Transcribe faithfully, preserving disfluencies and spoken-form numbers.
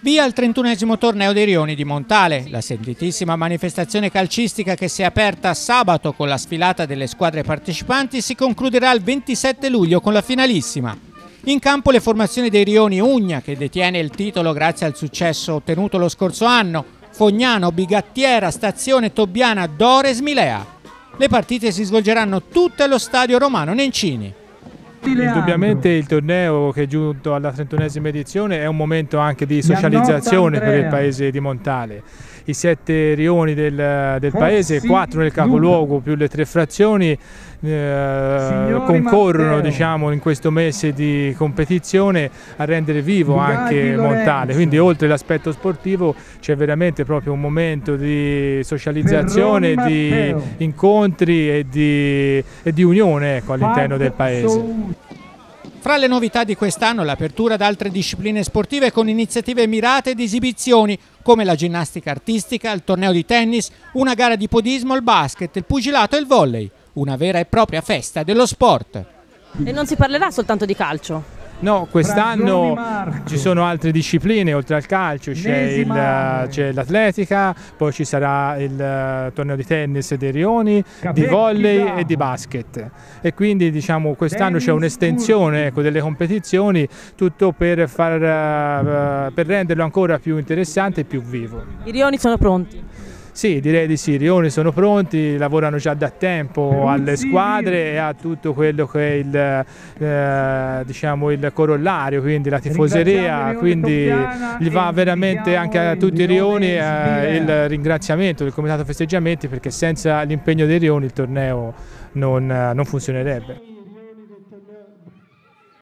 Via al trentunesimo torneo dei Rioni di Montale, la sentitissima manifestazione calcistica che si è aperta sabato con la sfilata delle squadre partecipanti si concluderà il ventisette luglio con la finalissima. In campo le formazioni dei Rioni Ugna, che detiene il titolo grazie al successo ottenuto lo scorso anno, Fognano, Bigattiera, Stazione Tobbiana, Dores, Milea. Le partite si svolgeranno tutte allo stadio Romano Nencini. Indubbiamente il torneo che è giunto alla trentunesima edizione è un momento anche di socializzazione per il paese di Montale. I sette rioni del, del paese, quattro nel capoluogo più le tre frazioni eh, concorrono diciamo, in questo mese di competizione a rendere vivo anche Montale, quindi oltre l'aspetto sportivo c'è veramente proprio un momento di socializzazione, di incontri e di, e di unione ecco, all'interno del paese. Fra le novità di quest'anno l'apertura ad altre discipline sportive con iniziative mirate ed esibizioni come la ginnastica artistica, il torneo di tennis, una gara di podismo, il basket, il pugilato e il volley. Una vera e propria festa dello sport. E non si parlerà soltanto di calcio? No, quest'anno ci sono altre discipline, oltre al calcio c'è l'atletica, poi ci sarà il uh, torneo di tennis dei Rioni, di volley e di basket. E quindi diciamo quest'anno c'è un'estensione ecco, delle competizioni, tutto per, far, uh, per renderlo ancora più interessante e più vivo. I Rioni sono pronti? Sì, direi di sì, i Rioni sono pronti, lavorano già da tempo alle squadre e a tutto quello che è il, eh, diciamo, il corollario, quindi la tifoseria, quindi gli va veramente anche a tutti i Rioni eh, il ringraziamento del Comitato Festeggiamenti perché senza l'impegno dei Rioni il torneo non, non funzionerebbe.